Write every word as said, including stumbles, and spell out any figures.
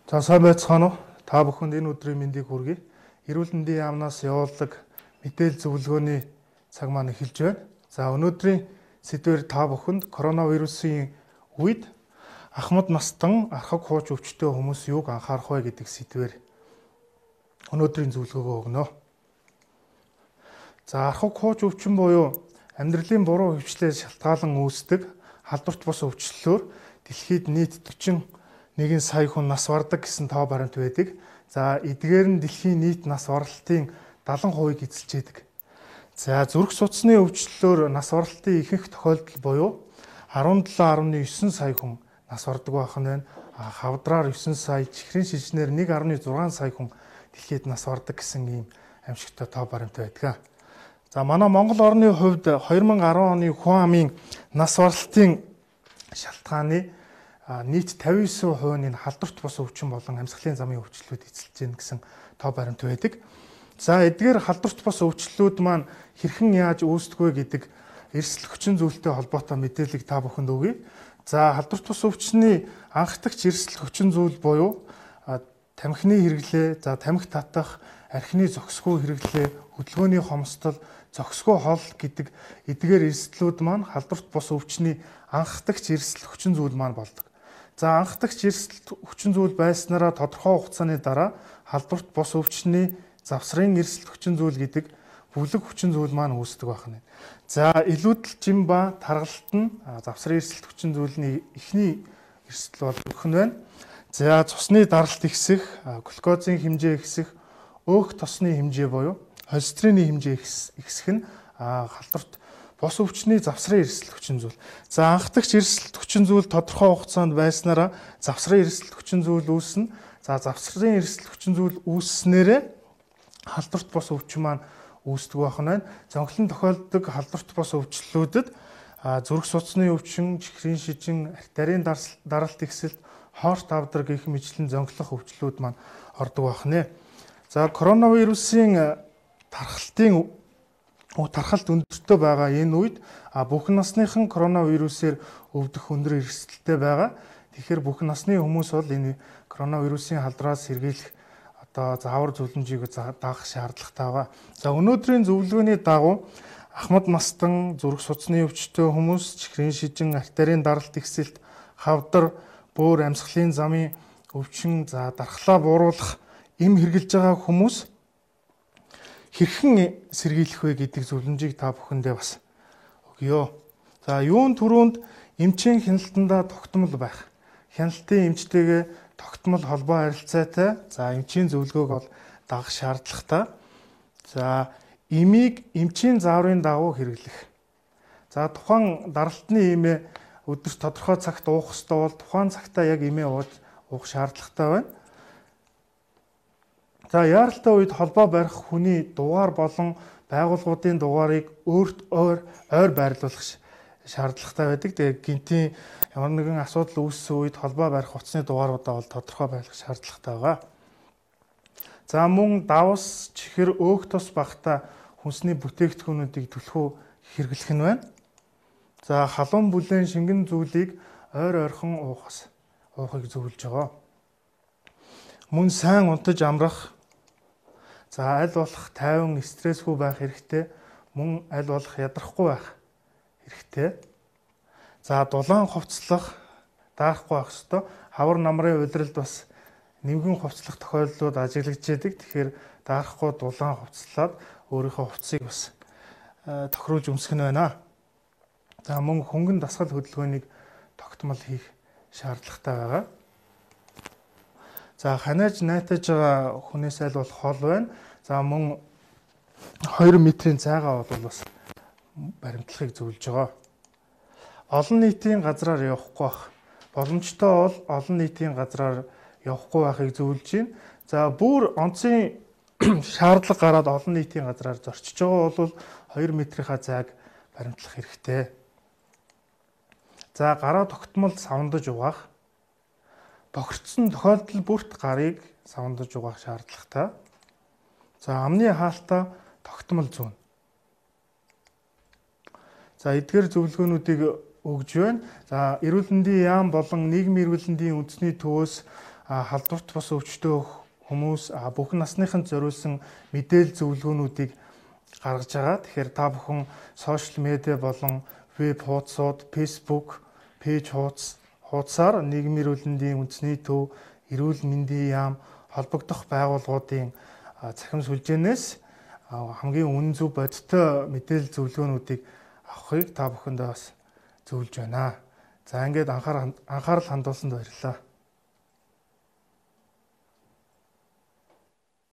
За сайн байцгаана уу? Та бүхэнд энэ өдрийн мэндийг хүргэе. Эрүүл мэндийн яамнаас явуулдаг мэдээлэл зөвлөгөөний цаг маань эхэлж байна. За өнөөдрийн сэдвээр та бүхэнд коронавирусын үед ахмад настан архаг хууч өвчтөе хүмүүс юуг анхаарах вэ гэдэг сэдвээр өнөөдрийн зөвлөгөөгөө өгнө. За архаг хууч өвчин буюу амьдралын буруу хөвчлээс шалтгаалan үүсдэг халдварт бус өвчлөлөөр дэлхийд нийт дөрвөн нэгэн сая хүн нас бардаг гэсэн тоо баримт байдаг. За эдгээр нь дэлхийн нийт нас баралтын дагалан хувийг эзэлж байдаг. За зүрх судасны өвчлөлөөр нас баралтын ихэнх тохиолдол буюу арван долоо нугдугаар девять сая хүн нас бардаг байх нь байна. Хавдраар девять сая, чихрийн шижнээр нэг нугдугаар зургаан сая хүн дэлхийд нас бардаг гэсэн ийм амьсгалтай тоо баримт байдаг. За манай Монгол орны хувьд две тысячи десять оны хүн амын нас баралтын шалтгааны нийт пятьдесят девять процент нь халдварт бус өвчин болон амьсгалын замын өвчлөлүүд эзэлж байна гэсэн тоо баримт байдаг. За эдгээр халдварт бус өвчлөлүүд маань хэрхэн яаж үүсдэг вэ гэдэг эрсдэл хүчин зүйлтэй холбоотой мэдээллийг та бүхэнд өгье. За халдварт бус өвчний анхдагч эрсдэл хүчин зүйл буюу тамхины хэрэглээ, за тамхи татах, архины зохисгүй хэрэглээ, хөдөлгөөний хомсдол, зохисгүй хол гэдэг эдгээр эрсдлүүд маань халдварт бус өвчний анхдагч эрсдэл хүчин зүйл маань болдог. За анхдагч эрсдэл хүчин зүйл байснараа тодорхой хугацааны дараа халдварт бус өвчний завсрын эрсдэл хүчин зүйл гэдэг бүлэг хүчин зүйл маань үүсдэг байна. За илүүдэл жим ба таргалт нь завсрын эрсдэл хүчин зүйлний эхний эрсдэл бол өгөх нь байна. За цусны даралт ихсэх, глюкозын хэмжээ ихсэх, өөх тосны хэмжээ буюу холестерины хэмжээ ихсэх нь халдварт бус өвчний завсрын эрсдэл хүчин зүйл. За анхдагч эрсдэл хүчин зүйл тодорхой хугацаанд байснараа завсрын эрсдэл хүчин зүйл үүснэ. За завсрын эрсдэл хүчин зүйл үүсснээрээ халдварт бус өвчин маань үүсдэг байх нь байна. Зонхлон тохиолддог халдварт бус өвчлөлүүдэд зүрх судасны өвчин, чихрийн шижин, артерийн даралт ихсэлт, хоорт авдар гэх мэтлэн зонхлох өвчлүүд маань ордог байх нэ. За коронавирусын тархалтын тархалт өндөртэй байгаа энэ үед бүх насныхан коронавирусээр өвдөх өндөр эрсдэлтэй байгаа. Тэгэхээр бүх насны хүмүүс бол энэ коронавирусын халдвараас сэргийлэх одоо заавар зөвлөмжийг даах шаардлагатай байгаа. За өнөөдрийн зөвлөгөөний дагуу ахмад настан, зүрх судасны өвчтөе хүмүүс, чихрийн шижин, артерийн даралт ихсэлт, хавдар, бөөр амьсгалын замын өвчин, за дархлаа бууруулах эм хэрглэж байгаа хүмүүс хэрхэн сэргийлэх вэ гэдэг зөвлөмжийг та бүхэндээ бас өгье. За юун түрүүнд эмчийн хяналтандаа тогтмол байх. Хяналтын эмчтэйгээ тогтмол холбоо харилцаатай. За эмчийн зөвлөгөөг бол дагах шаардлагатай. За эмийг эмчийн зааврын дагуу хэрэглэх. За тухайн даралтны эмээ өдөрт тодорхой цагт уух ёстой бол тухайн цагтаа яг эмээ ууж уух шаардлагатай байна. За яаралтай үед холбоо барих хүний дугаар болон байгууллагуудын дугаарыг өөрт ойр ойр байрлуулах шаардлагатай байдаг. Тэгээ гинтийн ямар нэгэн асуудал үүссэн үед холбоо барих утасны дугааруудаа бол тодорхой байлгах шаардлагатай байгаа. За мөн давс, чихэр, өөх тос багтаа хүнсний бүтээгдэхүүнүүдийг түлхүү хэрэглэх нь байна. За халуун бүлээн шингэн зүйлийг ойр ойрхон уухас уухыг зөвлөж байгаа. Мөн сайн унтаж амрах. За аль болох тайван стрессгүй байх хэрэгтэй. Мөн аль болох ядрахгүй байх хэрэгтэй. За дулаан хувцлах, даахгүй байх ёстой. Хавар намрын улиралд бас нэмгэн хувцлах тохиолдлууд ажиглагдж байдаг. Тэгэхээр даахгүй дулаан хувцлаад өөрийнхөө хувцсыг бас тохируулж өмсөх нь байна. За мөн хөнгөн дасгал хөдөлгөөнийг тогтмол хийх шаардлагатай байгаа. За ханиаж найтаж байгаа хүнээс аль болох хол байна. За мөн хоёр метрийн цайгаа бол бас баримтлахыг зөвлөж байгаа. Олон нийтийн газраар явахгүй байх. Боломжтой бол олон нийтийн газраар явахгүй байхыг зөвлөж байна. За бүр онцгийн шаардлага гараад олон нийтийн газраар зорчиж байгаа бол хоёр метрийнхаа зайг баримтлах хэрэгтэй. За гараа тогтмол савандаж угаах. Бохирдсон тохиолдол бүрт гарыг савандаж угаах шаардлагатай. За амны хаалтаа тогтмол зүүн. За эдгээр зөвлөгөөнүүдийг өгж байна. За эрүүл мэндийн яам болон нийгмийн эрүүл мэндийн үндэсний төвөөс халдварт бус өвчтөө хүмүүс бүх насныханд зориулсан мэдээлэл зөвлөгөөнүүдийг гаргаж байгаа. Тэгэхээр та бүхэн сошиал медиа болон веб хуудасууд, Facebook, пэйж хуудас хуудасаар нийгмийн эрүүл мэндийн үндэсний төв, эрүүл мэндийн яам холбогдох байгууллагуудын цахим сүлжээнээс хамгийн үнэн зөв бодиттой мэдээлэл зөвлөгөөнүүдийг авахыг та бүхэндээ бас зөвлөж байна. За ингээд анхаарал хандуулсанд баярлалаа.